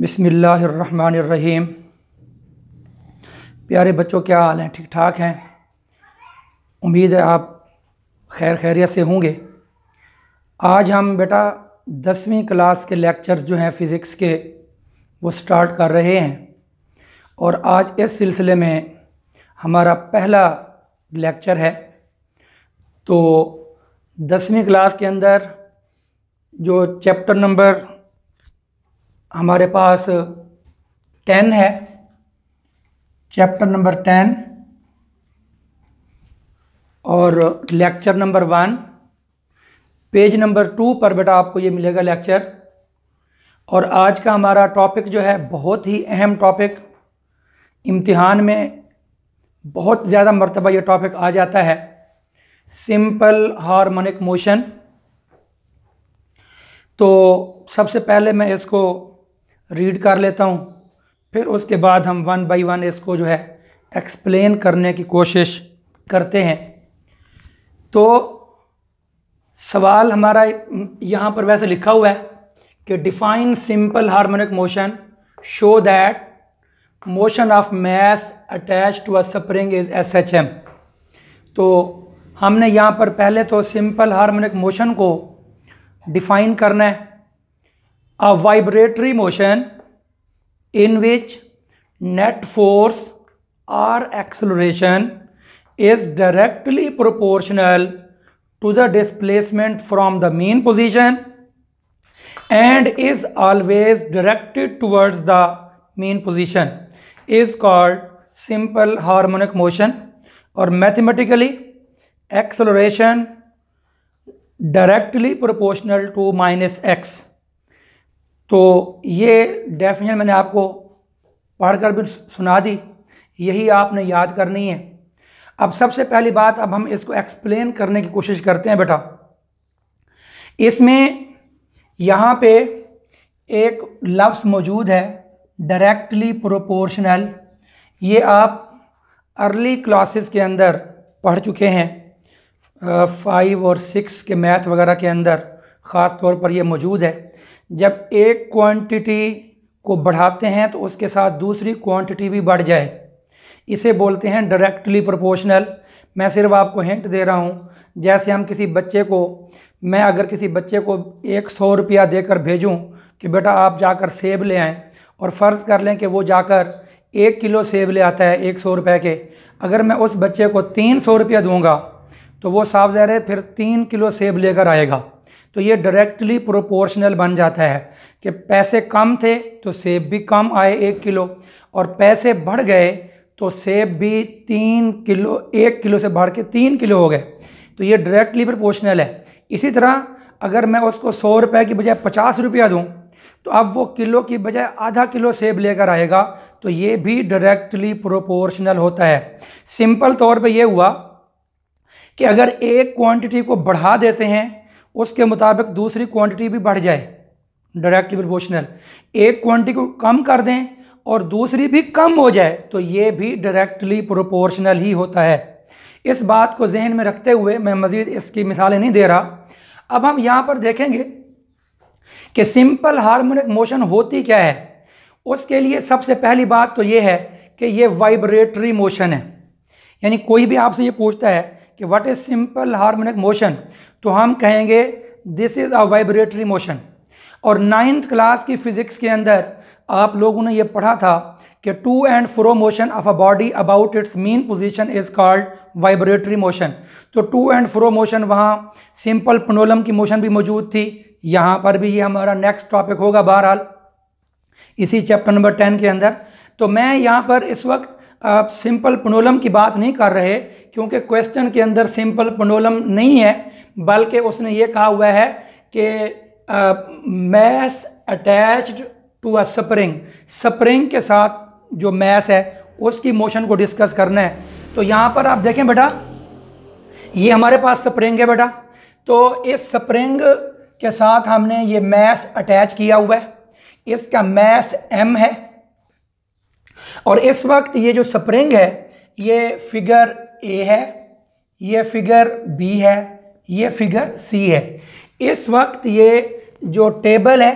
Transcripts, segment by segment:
बिस्मिल्लाहिर्रहमानिर्रहीम। प्यारे बच्चों, क्या हाल हैं? ठीक ठाक हैं? उम्मीद है आप खैरियत से होंगे। आज हम बेटा 10वीं क्लास के लेक्चर्स जो हैं फ़िज़िक्स के वो स्टार्ट कर रहे हैं और आज इस सिलसिले में हमारा पहला लेक्चर है। तो 10वीं क्लास के अंदर जो चैप्टर नंबर हमारे पास 10 है, चैप्टर नंबर 10 और लेक्चर नंबर 1, पेज नंबर 2 पर बेटा आपको ये मिलेगा लेक्चर। और आज का हमारा टॉपिक जो है बहुत ही अहम टॉपिक, इम्तिहान में बहुत ज़्यादा मर्तबा ये टॉपिक आ जाता है, सिंपल हार्मोनिक मोशन। तो सबसे पहले मैं इसको रीड कर लेता हूँ, फिर उसके बाद हम 1 बाय 1 इसको जो है एक्सप्लेन करने की कोशिश करते हैं। तो सवाल हमारा यहाँ पर वैसे लिखा हुआ है कि define simple harmonic motion, show that motion of mass attach to a spring is SHM। तो हमने यहाँ पर पहले तो सिंपल हार्मोनिक मोशन को डिफाइन करना है। A vibratory motion in which net force or acceleration is directly proportional to the displacement from the mean position and is always directed towards the mean position is called simple harmonic motion। और mathematically acceleration directly proportional to minus x। तो ये definition मैंने आपको पढ़कर भी सुना दी, यही आपने याद करनी है। अब सबसे पहली बात, अब हम इसको एक्सप्लेन करने की कोशिश करते हैं बेटा। इसमें यहाँ पे एक लफ्ज़ मौजूद है डायरेक्टली प्रोपोर्शनल। ये आप अर्ली क्लासेस के अंदर पढ़ चुके हैं, 5 और 6 के मैथ वगैरह के अंदर ख़ास तौर पर ये मौजूद है। जब एक क्वांटिटी को बढ़ाते हैं तो उसके साथ दूसरी क्वांटिटी भी बढ़ जाए, इसे बोलते हैं डायरेक्टली प्रोपोर्शनल। मैं सिर्फ आपको हिंट दे रहा हूँ, जैसे हम किसी बच्चे को, मैं अगर किसी बच्चे को 100 रुपया देकर भेजूँ कि बेटा आप जाकर सेब ले आएँ, और फ़र्ज़ कर लें कि वो जाकर 1 किलो सेब ले आता है 100 रुपये के। अगर मैं उस बच्चे को 300 रुपया दूँगा तो वो साफ ज़ाहिर है फिर 3 किलो सेब लेकर आएगा। तो ये डायरेक्टली प्रोपोर्शनल बन जाता है कि पैसे कम थे तो सेब भी कम आए 1 किलो, और पैसे बढ़ गए तो सेब भी 3 किलो, 1 किलो से बढ़ के 3 किलो हो गए। तो ये डायरेक्टली प्रोपोर्शनल है। इसी तरह अगर मैं उसको 100 रुपये की बजाय 50 रुपया दूँ तो अब वो किलो की बजाय आधा किलो सेब लेकर आएगा। तो ये भी डायरेक्टली प्रोपोर्शनल होता है। सिंपल तौर पे ये हुआ कि अगर एक क्वांटिटी को बढ़ा देते हैं उसके मुताबिक दूसरी क्वांटिटी भी बढ़ जाए, डायरेक्टली प्रोपोर्शनल। एक क्वांटिटी को कम कर दें और दूसरी भी कम हो जाए तो ये भी डायरेक्टली प्रोपोर्शनल ही होता है। इस बात को जहन में रखते हुए मैं मज़ीद इसकी मिसालें नहीं दे रहा। अब हम यहाँ पर देखेंगे कि सिंपल हार्मोनिक मोशन होती क्या है। उसके लिए सबसे पहली बात तो ये है कि ये वाइब्रेटरी मोशन है। यानी कोई भी आपसे ये पूछता है कि what is simple harmonic motion, तो हम कहेंगे this is a vibratory motion. और 9th क्लास की फ़िज़िक्स के अंदर आप लोगों ने ये पढ़ा था कि to and fro motion of a body about its mean position is called vibratory motion. तो टू एंड फ्रो मोशन, वहाँ सिंपल पेंडुलम की मोशन भी मौजूद थी। यहाँ पर भी ये हमारा नेक्स्ट टॉपिक होगा बहरहाल इसी चैप्टर नंबर 10 के अंदर। तो मैं यहाँ पर इस वक्त सिंपल पेंडुलम की बात नहीं कर रहे, क्योंकि क्वेश्चन के अंदर सिंपल पेंडुलम नहीं है, बल्कि उसने ये कहा हुआ है कि mass attached to a spring, spring के साथ जो मैस है उसकी मोशन को डिस्कस करना है। तो यहाँ पर आप देखें बेटा, ये हमारे पास स्प्रिंग है बेटा। तो इस स्प्रिंग के साथ हमने ये मैस अटैच किया हुआ है, इसका मैस m है। और इस वक्त ये जो स्प्रिंग है ये फिगर A है, ये फिगर B है, ये फिगर C है। इस वक्त ये जो टेबल है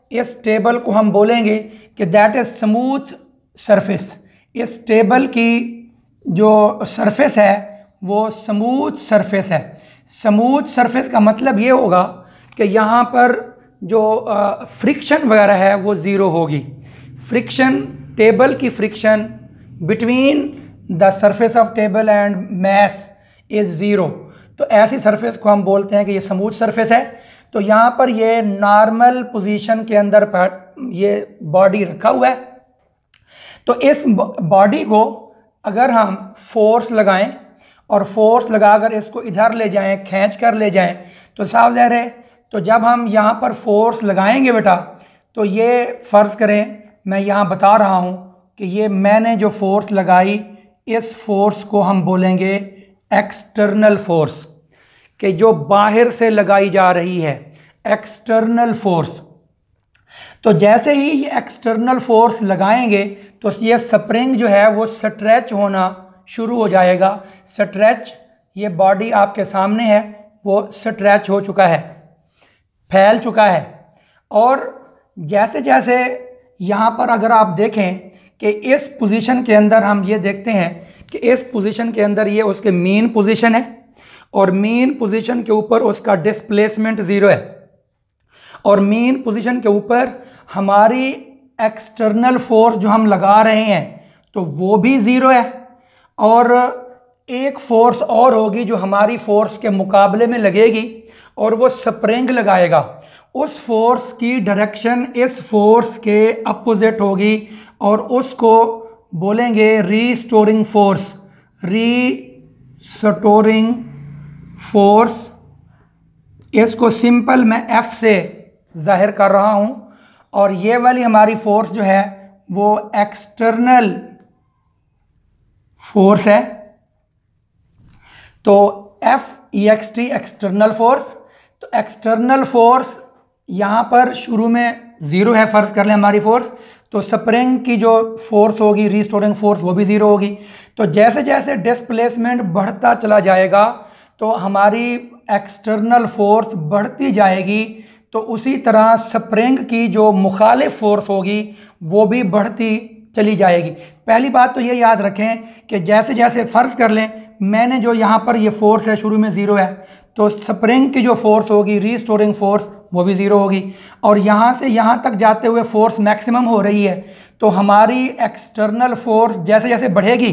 इस टेबल को हम बोलेंगे कि दैट इज स्मूथ सरफेस। इस टेबल की जो सरफेस है वो स्मूथ सरफेस है। स्मूथ सरफेस का मतलब ये होगा कि यहाँ पर जो फ्रिक्शन वगैरह है वो ज़ीरो होगी। फ्रिक्शन, टेबल की friction between the surface of table and mass is zero. तो ऐसी सरफेस को हम बोलते हैं कि ये स्मूथ सरफेस है। तो यहाँ पर ये नॉर्मल पोजीशन के अंदर ये बॉडी रखा हुआ है। तो इस बॉडी को अगर हम फोर्स लगाएं और फोर्स लगाकर इसको इधर ले जाएं, खींच कर ले जाएं, तो साफ ज़ाहिर है, तो जब हम यहाँ पर फोर्स लगाएंगे बेटा, तो ये फ़र्ज़ करें मैं यहाँ बता रहा हूँ कि ये मैंने जो फोर्स लगाई, इस फोर्स को हम बोलेंगे एक्सटर्नल फोर्स, कि जो बाहर से लगाई जा रही है, एक्सटर्नल फोर्स। तो जैसे ही ये एक्सटर्नल फोर्स लगाएंगे तो ये स्प्रिंग जो है वो स्ट्रेच होना शुरू हो जाएगा। स्ट्रेच, ये बॉडी आपके सामने है, वो स्ट्रेच हो चुका है, फैल चुका है। और जैसे जैसे यहाँ पर अगर आप देखें कि इस पोजीशन के अंदर हम ये देखते हैं कि इस पोजीशन के अंदर ये उसके मीन पोजीशन है और मीन पोजीशन के ऊपर उसका डिस्प्लेसमेंट ज़ीरो है और मीन पोजीशन के ऊपर हमारी एक्सटर्नल फोर्स जो हम लगा रहे हैं तो वो भी ज़ीरो है। और एक फोर्स और होगी जो हमारी फोर्स के मुकाबले में लगेगी और वो स्प्रिंग लगाएगा। उस फोर्स की डायरेक्शन इस फोर्स के अपोजिट होगी और उसको बोलेंगे रीस्टोरिंग फोर्स। रीस्टोरिंग फोर्स, इसको सिंपल मैं F से जाहिर कर रहा हूँ। और ये वाली हमारी फोर्स जो है वो एक्सटर्नल फोर्स है। तो FEXT एक्सटर्नल फोर्स। तो एक्सटर्नल फोर्स यहाँ पर शुरू में ज़ीरो है, फ़र्ज़ कर लें हमारी फोर्स, तो स्प्रिंग की जो फोर्स होगी, रीस्टोरिंग फोर्स, वो भी ज़ीरो होगी। तो जैसे जैसे डिस्प्लेसमेंट बढ़ता चला जाएगा तो हमारी एक्सटर्नल फोर्स बढ़ती जाएगी, तो उसी तरह स्प्रिंग की जो मुखालिफ फोर्स होगी वो भी बढ़ती चली जाएगी। पहली बात तो ये याद रखें कि जैसे जैसे फ़र्ज़ कर लें मैंने जो यहाँ पर ये फोर्स है शुरू में ज़ीरो है, तो स्प्रिंग की जो फोर्स होगी, रीस्टोरिंग फोर्स, वो भी ज़ीरो होगी। और यहाँ से यहाँ तक जाते हुए फोर्स मैक्सिमम हो रही है, तो हमारी एक्सटर्नल फोर्स जैसे जैसे बढ़ेगी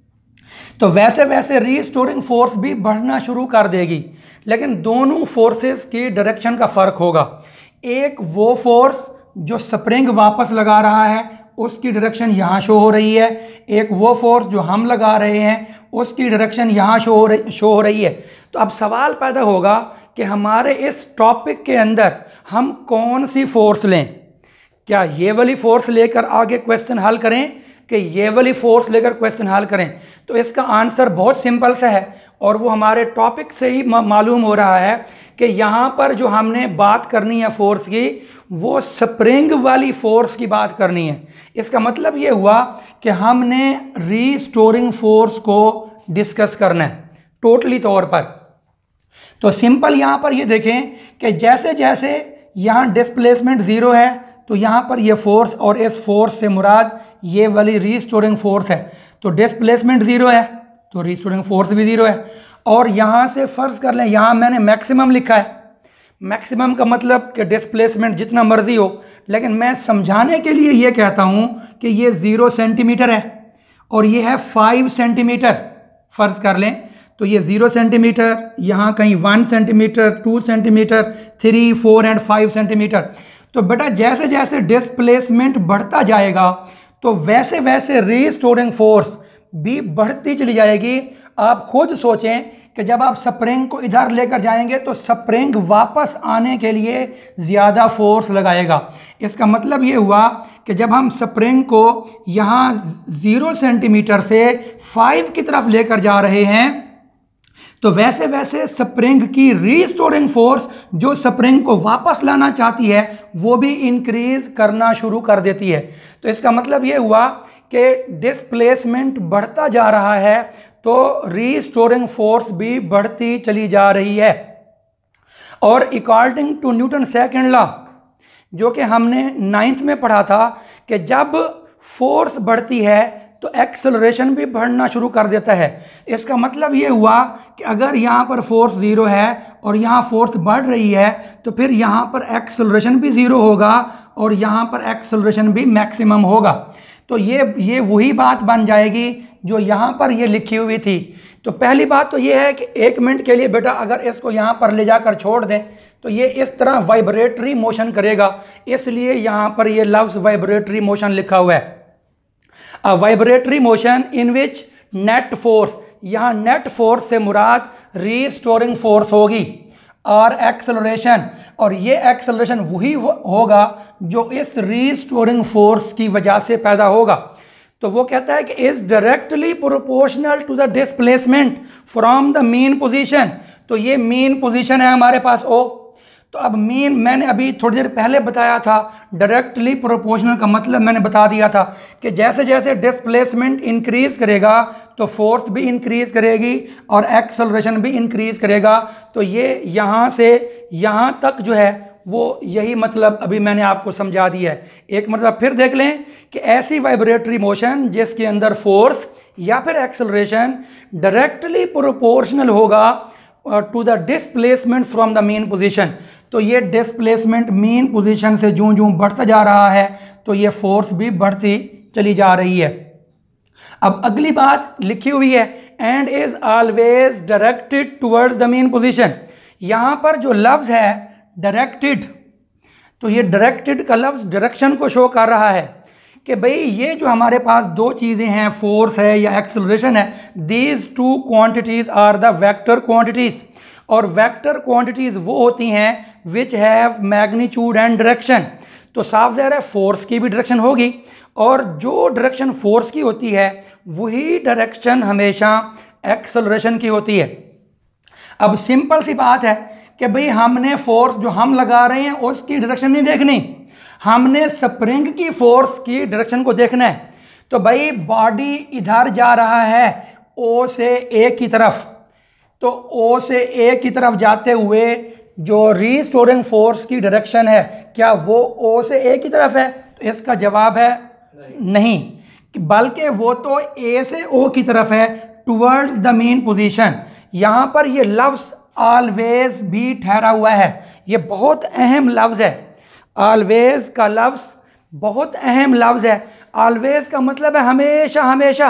तो वैसे वैसे रीस्टोरिंग फोर्स भी बढ़ना शुरू कर देगी। लेकिन दोनों फोर्सेस की डायरेक्शन का फ़र्क होगा। एक वो फोर्स जो स्प्रिंग वापस लगा रहा है उसकी डायरेक्शन यहाँ शो हो रही है, एक वो फोर्स जो हम लगा रहे हैं उसकी डायरेक्शन यहाँ शो हो रही है। तो अब सवाल पैदा होगा कि हमारे इस टॉपिक के अंदर हम कौन सी फोर्स लें। क्या ये वाली फोर्स लेकर आगे क्वेश्चन हल करें कि ये वाली फोर्स लेकर क्वेश्चन हल करें? तो इसका आंसर बहुत सिंपल सा है और वो हमारे टॉपिक से ही मालूम हो रहा है कि यहाँ पर जो हमने बात करनी है फोर्स की, वो स्प्रिंग वाली फोर्स की बात करनी है। इसका मतलब ये हुआ कि हमने रीस्टोरिंग फोर्स को डिस्कस करना है टोटली तौर पर। तो सिंपल यहाँ पर ये देखें कि जैसे जैसे यहाँ डिस्प्लेसमेंट ज़ीरो है तो यहाँ पर ये फोर्स, और इस फोर्स से मुराद ये वाली रीस्टोरिंग फोर्स है। तो डिस्प्लेसमेंट ज़ीरो है तो रीस्टोरिंग फोर्स भी ज़ीरो है। और यहाँ से फ़र्ज़ कर लें, यहाँ मैंने मैक्सिमम लिखा है। मैक्सिमम का मतलब कि डिस्प्लेसमेंट जितना मर्जी हो, लेकिन मैं समझाने के लिए ये कहता हूँ कि ये 0 सेंटीमीटर है और ये है 5 सेंटीमीटर। फ़र्ज़ कर लें तो ये 0 सेंटीमीटर, यहाँ कहीं 1 सेंटीमीटर, 2 सेंटीमीटर, 3, 4 एंड 5 सेंटीमीटर। तो बेटा जैसे जैसे डिस्प्लेसमेंट बढ़ता जाएगा तो वैसे वैसे रीस्टोरिंग फोर्स भी बढ़ती चली जाएगी। आप खुद सोचें कि जब आप स्प्रिंग को इधर लेकर जाएंगे तो स्प्रिंग वापस आने के लिए ज़्यादा फोर्स लगाएगा। इसका मतलब ये हुआ कि जब हम स्प्रिंग को यहाँ 0 सेंटीमीटर से 5 की तरफ लेकर जा रहे हैं तो वैसे वैसे स्प्रिंग की रीस्टोरिंग फोर्स जो स्प्रिंग को वापस लाना चाहती है वो भी इंक्रीज करना शुरू कर देती है। तो इसका मतलब ये हुआ कि डिस्प्लेसमेंट बढ़ता जा रहा है तो रीस्टोरिंग फोर्स भी बढ़ती चली जा रही है। और according to Newton second law, जो कि हमने 9th में पढ़ा था कि जब फोर्स बढ़ती है तो एक्सेलरेशन भी बढ़ना शुरू कर देता है। इसका मतलब ये हुआ कि अगर यहाँ पर फोर्स 0 है और यहाँ फोर्स बढ़ रही है तो फिर यहाँ पर एक्सेलरेशन भी 0 होगा और यहाँ पर एक्सेलरेशन भी मैक्सिमम होगा। तो ये वही बात बन जाएगी जो यहाँ पर ये लिखी हुई थी। तो पहली बात तो ये है कि 1 मिनट के लिए बेटा अगर इसको यहाँ पर ले जाकर छोड़ दें तो ये इस तरह वाइब्रेटरी मोशन करेगा, इसलिए यहाँ पर ये लफ्ज़ वाइब्रेटरी मोशन लिखा हुआ है। A vibratory motion in which net force, यहाँ नेट फोर्स से मुराद रीस्टोरिंग फोर्स होगी और एक्सेलरेशन, और ये एक्सेलरेशन वही होगा जो इस रीस्टोरिंग फोर्स की वजह से पैदा होगा। तो वो कहता है कि is directly proportional to the displacement from the mean position. तो ये मीन पोजीशन है हमारे पास ओ। तो अब मीन मैंने अभी थोड़ी देर पहले बताया था, डायरेक्टली प्रोपोर्शनल का मतलब मैंने बता दिया था कि जैसे जैसे डिस्प्लेसमेंट इंक्रीज करेगा तो फोर्स भी इंक्रीज करेगी और एक्सेलरेशन भी इंक्रीज करेगा। तो ये यहाँ से यहाँ तक जो है वो यही मतलब अभी मैंने आपको समझा दिया है। एक मतलब फिर देख लें कि ऐसी वाइब्रेटरी मोशन जिसके अंदर फोर्स या फिर एक्सेलरेशन डायरेक्टली प्रोपोर्शनल होगा to the displacement from the mean position. तो ये डिस्प्लेसमेंट मीन पोजीशन से जूं जूं बढ़ता जा रहा है तो ये फोर्स भी बढ़ती चली जा रही है। अब अगली बात लिखी हुई है and is always directed towards the mean position. यहाँ पर जो लफ्ज़ है डायरेक्टेड, तो ये डायरेक्टेड का लफ्ज़ डायरेक्शन को शो कर रहा है कि भाई ये जो हमारे पास दो चीज़ें हैं, फोर्स है या एक्सेलरेशन है, these two quantities are the vector quantities. और वेक्टर क्वांटिटीज़ वो होती हैं which have magnitude and direction. तो साफ ज़ाहिर है फोर्स की भी डायरेक्शन होगी और जो डायरेक्शन फोर्स की होती है वही डायरेक्शन हमेशा एक्सेलरेशन की होती है। अब सिंपल सी बात है कि भाई हमने फोर्स जो हम लगा रहे हैं उसकी डायरेक्शन नहीं देखनी, हमने स्प्रिंग की फोर्स की डायरेक्शन को देखना है। तो भाई बॉडी इधर जा रहा है ओ से ए की तरफ, तो ओ से ए की तरफ जाते हुए जो रीस्टोरिंग फोर्स की डायरेक्शन है क्या वो ओ से ए की तरफ है? तो इसका जवाब है नहीं, बल्कि वो तो ए से ओ की तरफ है, टुवर्ड्स द मीन पोजीशन। यहाँ पर ये लफ्ज़ ऑलवेज भी ठहरा हुआ है, ये बहुत अहम लफ्ज़ है। ऑलवेज का लफ्ज़ बहुत अहम लफ्ज़ है। ऑलवेज का मतलब है हमेशा हमेशा,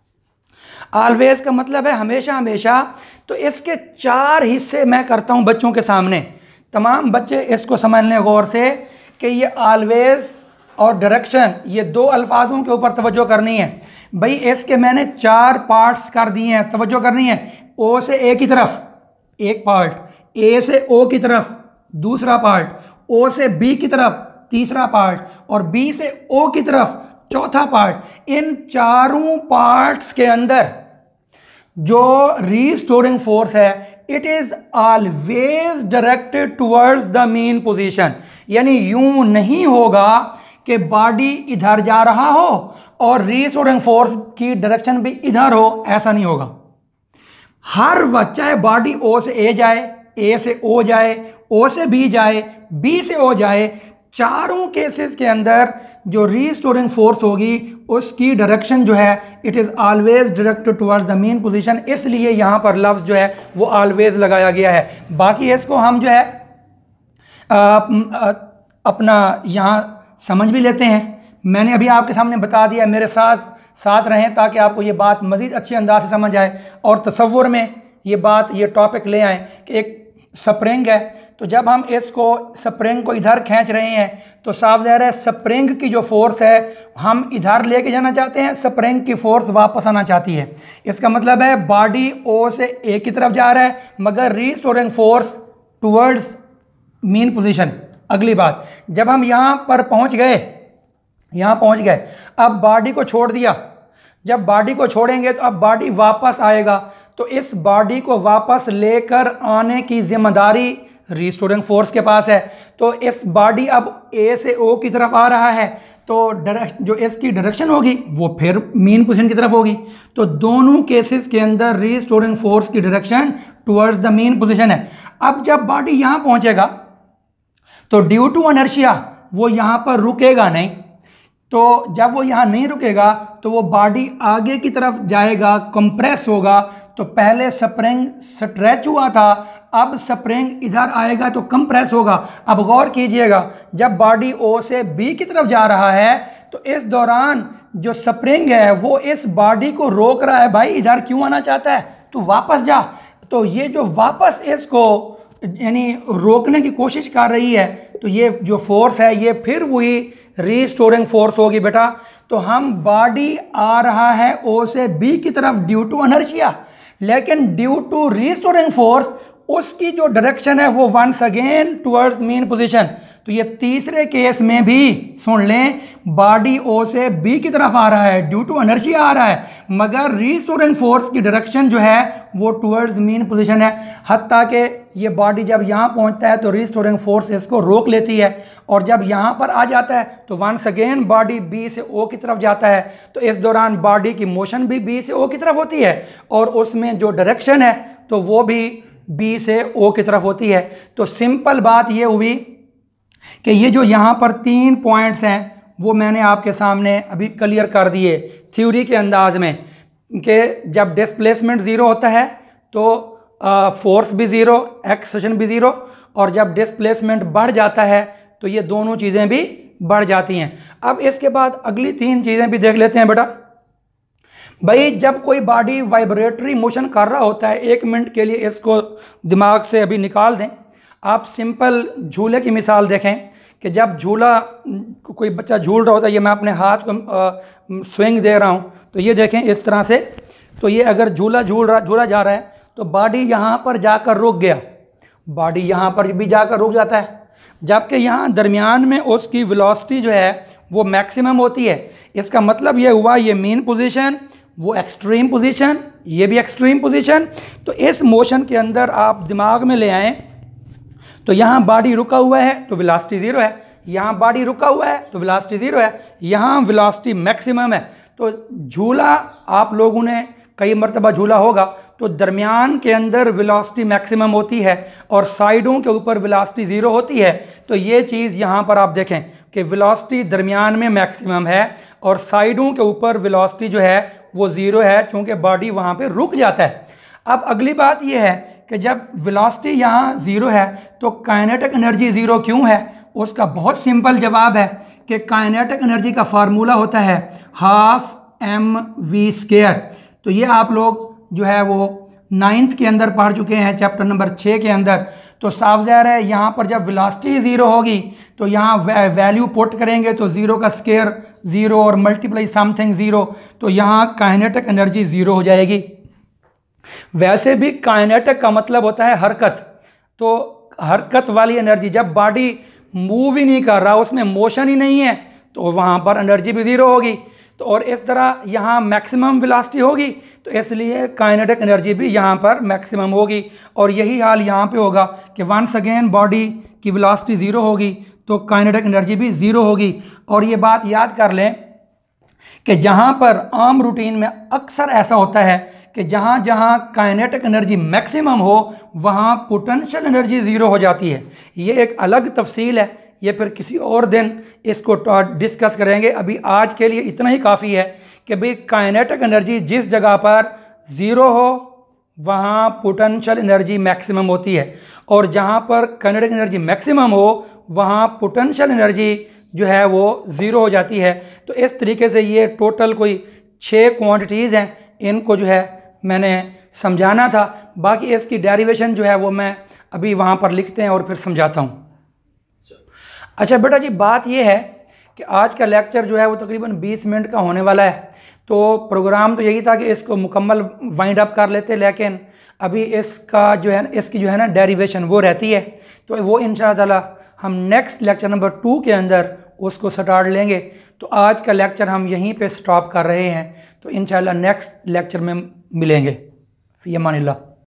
ऑलवेज का मतलब है हमेशा हमेशा। तो इसके 4 हिस्से मैं करता हूँ बच्चों के सामने, तमाम बच्चे इसको समझ लें गौर से कि ये ऑलवेज और डायरेक्शन ये 2 अल्फाजों के ऊपर तवज्जो करनी है। भाई इसके मैंने 4 पार्ट्स कर दिए हैं, तवज्जो करनी है। ओ से ए की तरफ एक पार्ट, ए से ओ की तरफ दूसरा पार्ट, ओ से बी की तरफ तीसरा पार्ट और बी से ओ की तरफ चौथा पार्ट। इन चारों पार्ट्स के अंदर जो रीस्टोरिंग फोर्स है it is always directed towards the mean position. यानी यूं नहीं होगा कि बॉडी इधर जा रहा हो और रीस्टोरिंग फोर्स की डायरेक्शन भी इधर हो, ऐसा नहीं होगा। हर वक्त चाहे बॉडी ओ से ए जाए, ए से ओ जाए, ओ से बी जाए, बी से ओ जाए, चारों केसेस के अंदर जो रीस्टोरिंग फोर्स होगी उसकी डायरेक्शन जो है it is always directed towards the mean position. इसलिए यहाँ पर लफ्ज़ जो है वो ऑलवेज लगाया गया है। बाकी इसको हम जो है अपना यहाँ समझ भी लेते हैं। मैंने अभी आपके सामने बता दिया, मेरे साथ रहें ताकि आपको ये बात मज़ीद अच्छे अंदाज से समझ आए और तसव्वुर में ये टॉपिक ले आएँ कि एक स्प्रिंग है, तो जब हम इसको स्प्रिंग को इधर खींच रहे हैं तो साफ ज़ाहिर है स्प्रिंग की जो फोर्स है हम इधर लेके जाना चाहते हैं, स्प्रिंग की फोर्स वापस आना चाहती है। इसका मतलब है बॉडी ओ से ए की तरफ जा रहा है मगर restoring force towards mean position. अगली बात, जब हम यहाँ पहुँच गए, अब बॉडी को छोड़ दिया, जब बॉडी को छोड़ेंगे तो अब बॉडी वापस आएगा, तो इस बॉडी को वापस लेकर आने की जिम्मेदारी रीस्टोरिंग फोर्स के पास है। तो इस बॉडी अब ए से ओ की तरफ आ रहा है तो जो इसकी डायरेक्शन होगी वो फिर मीन पोजीशन की तरफ होगी। तो दोनों केसेस के अंदर रीस्टोरिंग फोर्स की direction towards the mean position है। अब जब बॉडी यहाँ पहुँचेगा तो ड्यू टू इनर्शिया वो यहाँ पर रुकेगा नहीं। तो जब वो यहाँ नहीं रुकेगा तो वो बॉडी आगे की तरफ जाएगा, कंप्रेस होगा। तो पहले स्प्रिंग स्ट्रेच हुआ था, अब स्प्रिंग इधर आएगा तो कंप्रेस होगा। अब गौर कीजिएगा, जब बॉडी ओ से बी की तरफ जा रहा है तो इस दौरान जो स्प्रिंग है वो इस बॉडी को रोक रहा है, भाई इधर क्यों आना चाहता है, तू वापस जा। तो ये जो वापस इसको यानी रोकने की कोशिश कर रही है, तो ये जो फोर्स है ये फिर वही रीस्टोरिंग फोर्स होगी बेटा। तो हम बॉडी आ रहा है ओ से बी की तरफ ड्यू टू इनर्शिया, लेकिन ड्यू टू रीस्टोरिंग फोर्स उसकी जो डायरेक्शन है वो once again towards mean position. तो ये तीसरे केस में भी सुन लें, बॉडी ओ से बी की तरफ आ रहा है, ड्यू टू इनर्शिया आ रहा है, मगर रीस्टोरिंग फोर्स की डायरेक्शन जो है वो टुवर्ड्स मीन पोजीशन है। हत्ता कि ये बॉडी जब यहाँ पहुँचता है तो रीस्टोरिंग फोर्स इसको रोक लेती है, और जब यहाँ पर आ जाता है तो वंस अगेन बॉडी बी से ओ की तरफ जाता है। तो इस दौरान बॉडी की मोशन भी बी से ओ की तरफ होती है, और उसमें जो डायरेक्शन है तो वो भी बी से ओ की तरफ होती है। तो सिंपल बात ये हुई कि ये जो यहाँ पर 3 पॉइंट्स हैं वो मैंने आपके सामने अभी क्लियर कर दिए थ्योरी के अंदाज में, कि जब डिस्प्लेसमेंट ज़ीरो होता है तो फोर्स भी ज़ीरो, एक्सेलरेशन भी ज़ीरो, और जब डिस्प्लेसमेंट बढ़ जाता है तो ये दोनों चीज़ें भी बढ़ जाती हैं। अब इसके बाद अगली 3 चीज़ें भी देख लेते हैं बेटा। भाई जब कोई बॉडी वाइब्रेटरी मोशन कर रहा होता है, 1 मिनट के लिए इसको दिमाग से अभी निकाल दें। आप सिंपल झूले की मिसाल देखें कि जब झूला कोई बच्चा झूल रहा होता है, ये मैं अपने हाथ को स्विंग दे रहा हूँ, तो ये देखें इस तरह से। तो ये अगर झूला झूला जा रहा है तो बॉडी यहाँ पर जाकर रुक गया, बॉडी यहाँ पर भी जाकर रुक जाता है, जबकि यहाँ दरमियान में उसकी वेलोसिटी जो है वो मैक्सिमम होती है। इसका मतलब ये हुआ, ये मीन पोजीशन, वो एक्सट्रीम पोजीशन, ये भी एक्सट्रीम पोजीशन। तो इस मोशन के अंदर आप दिमाग में ले आएँ, तो यहाँ बॉडी रुका हुआ है तो वेलोसिटी ज़ीरो है, यहाँ बॉडी रुका हुआ है तो वेलोसिटी ज़ीरो है, यहाँ वेलोसिटी मैक्सिमम है। तो झूला आप लोगों ने कई मरतबा झूला होगा, तो दरमियान के अंदर वेलोसिटी मैक्सिमम होती है और साइडों के ऊपर वेलोसिटी ज़ीरो होती है। तो ये चीज़ यहाँ पर आप देखें कि वेलोसिटी दरमियान में मैक्सिमम है और साइडों के ऊपर वेलोसिटी जो है वो ज़ीरो है, चूँकि बॉडी वहाँ पे रुक जाता है। अब अगली बात ये है कि जब वेलोसिटी यहाँ ज़ीरो है तो काइनेटिक एनर्जी ज़ीरो क्यों है? उसका बहुत सिंपल जवाब है कि काइनेटिक एनर्जी का फार्मूला होता है ½mv²। तो ये आप लोग जो है वो 9th के अंदर पढ़ चुके हैं, चैप्टर नंबर 6 के अंदर। तो साफ ज़ाहिर है यहाँ पर जब वेलोसिटी ज़ीरो होगी तो यहाँ वैल्यू पुट करेंगे तो ज़ीरो का स्क्वायर ज़ीरो और मल्टीप्लाई समथिंग ज़ीरो, तो यहाँ काइनेटिक एनर्जी ज़ीरो हो जाएगी। वैसे भी काइनेटिक का मतलब होता है हरकत, तो हरकत वाली एनर्जी, जब बॉडी मूव ही नहीं कर रहा, उसमें मोशन ही नहीं है, तो वहाँ पर एनर्जी भी ज़ीरो होगी। तो और इस तरह यहाँ मैक्सिमम वेलोसिटी होगी, तो इसलिए काइनेटिक एनर्जी भी यहाँ पर मैक्सिमम होगी। और यही हाल यहाँ पे होगा कि वंस अगेन बॉडी की वेलोसिटी ज़ीरो होगी तो काइनेटिक एनर्जी भी ज़ीरो होगी। और ये बात याद कर लें कि जहाँ पर आम रूटीन में अक्सर ऐसा होता है कि जहाँ जहाँ काइनेटिक एनर्जी मैक्सिमम हो वहाँ पोटेंशियल एनर्जी ज़ीरो हो जाती है। ये एक अलग तफसील है, ये फिर किसी और दिन इसको डिस्कस करेंगे। अभी आज के लिए इतना ही काफ़ी है कि भाई काइनेटिक एनर्जी जिस जगह पर ज़ीरो हो वहाँ पोटेंशियल एनर्जी मैक्सिमम होती है, और जहाँ पर काइनेटिक एनर्जी मैक्सिमम हो वहाँ पोटेंशियल एनर्जी जो है वो ज़ीरो हो जाती है। तो इस तरीके से ये टोटल कोई 6 क्वांटिटीज़ हैं, इनको जो है मैंने समझाना था। बाकी इसकी डेरिवेशन जो है वो मैं अभी वहाँ पर लिखते हैं और फिर समझाता हूँ। अच्छा बेटा जी, बात ये है कि आज का लेक्चर जो है वो तकरीबन 20 मिनट का होने वाला है। तो प्रोग्राम तो यही था कि इसको मुकम्मल वाइंड अप कर लेते, लेकिन अभी इसकी जो है ना डेरिवेशन वो रहती है, तो वो इंशाअल्लाह हम नेक्स्ट लेक्चर नंबर 2 के अंदर उसको स्टार्ट लेंगे। तो आज का लेक्चर हम यहीं पे स्टॉप कर रहे हैं, तो इंशाअल्लाह नेक्स्ट लेक्चर में मिलेंगे। फ़ी अमानिल्लाह।